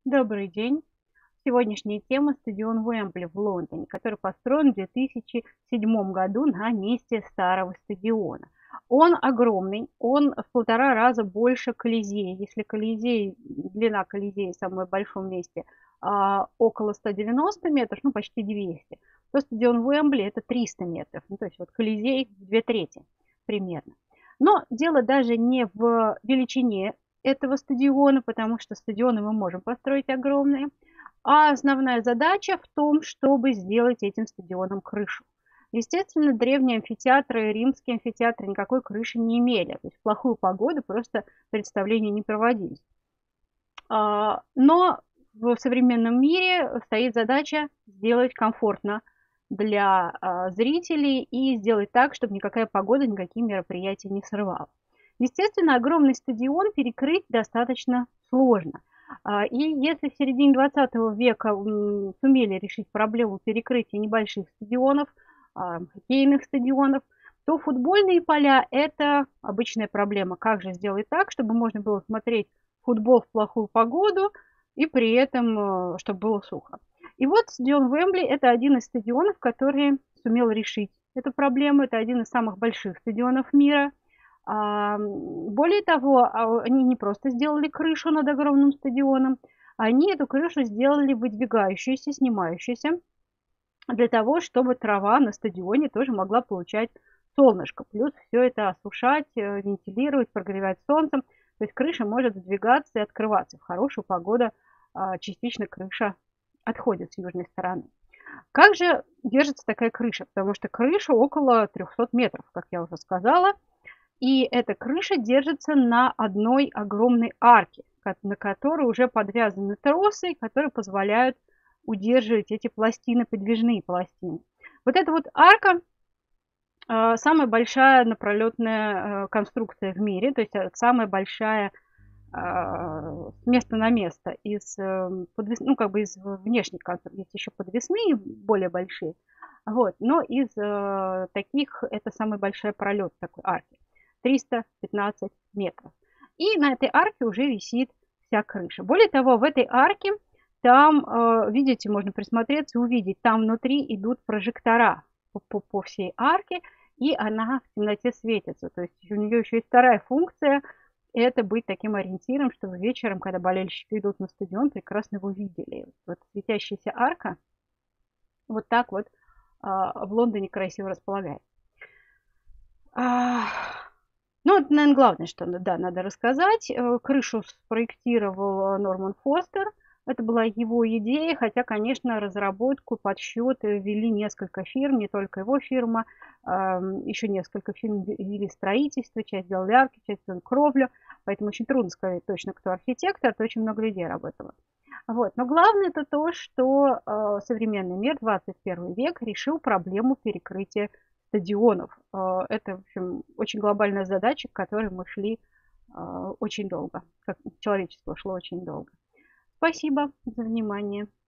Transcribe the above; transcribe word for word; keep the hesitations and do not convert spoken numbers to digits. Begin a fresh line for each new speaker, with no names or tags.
Добрый день. Сегодняшняя тема — стадион Уэмбли в Лондоне, который построен в две тысячи седьмом году на месте старого стадиона. Он огромный, он в полтора раза больше Колизея. Если Колизей, длина Колизея в самом большом месте а, около ста девяноста метров, ну почти двести, то стадион Уэмбли — это триста метров. Ну, то есть вот Колизей в две трети примерно. Но дело даже не в величине этого стадиона, потому что стадионы мы можем построить огромные, а основная задача в том, чтобы сделать этим стадионом крышу. Естественно, древние амфитеатры, римские амфитеатры никакой крыши не имели. То есть в плохую погоду просто представления не проводились. А, Но в современном мире стоит задача сделать комфортно для а, зрителей и сделать так, чтобы никакая погода, никакие мероприятия не срывала. Естественно, огромный стадион перекрыть достаточно сложно. А, И если в середине двадцатого века м, сумели решить проблему перекрытия небольших стадионов, а, хоккейных стадионов, то футбольные поля — это обычная проблема. Как же сделать так, чтобы можно было смотреть футбол в плохую погоду и при этом, э, чтобы было сухо. И вот стадион Уэмбли — это один из стадионов, который сумел решить эту проблему. Это один из самых больших стадионов мира. А, Более того, а, они не просто сделали крышу над огромным стадионом, они эту крышу сделали выдвигающуюся, снимающуюся, для того, чтобы трава на стадионе тоже могла получать солнышко. Плюс все это осушать, э, вентилировать, прогревать солнцем. То есть крыша может сдвигаться и открываться. В хорошую погоду а, частично крыша отходит с южной стороны. Как же держится такая крыша? Потому что крыша около трехсот метров, как я уже сказала. И эта крыша держится на одной огромной арке, на которой уже подвязаны тросы, которые позволяют удерживать эти пластины, подвижные пластины. Вот эта вот арка э, самая большая напролетная э, конструкция в мире, то есть э, самая большая э, с места на место из, э, подвес, ну, как бы из внешних конструкций. Есть еще подвесные, более большие. Вот. Но из э, таких это самый большой пролет такой арки. триста пятнадцать метров. И на этой арке уже висит вся крыша. Более того, в этой арке там, э, видите, можно присмотреться и увидеть, там внутри идут прожектора по, по, по всей арке, и она в темноте светится. То есть у нее еще есть вторая функция — это быть таким ориентиром, чтобы вечером, когда болельщики идут на стадион, прекрасно его видели. Вот светящаяся арка вот так вот а, в Лондоне красиво располагает. А, ну, это, наверное, главное, что да, надо рассказать. Э, Крышу спроектировал Норман Фостер. Это была его идея, хотя, конечно, разработку, подсчет вели несколько фирм, не только его фирма, еще несколько фирм вели строительство, часть делали арки, часть делали кровлю, поэтому очень трудно сказать точно, кто архитектор, это очень много людей работало. Вот. Но главное это то, что э, современный мир, двадцать первый век, решил проблему перекрытия стадионов. Э, это, в общем, очень глобальная задача, к которой мы шли э, очень долго, как человечество шло очень долго. Спасибо за внимание.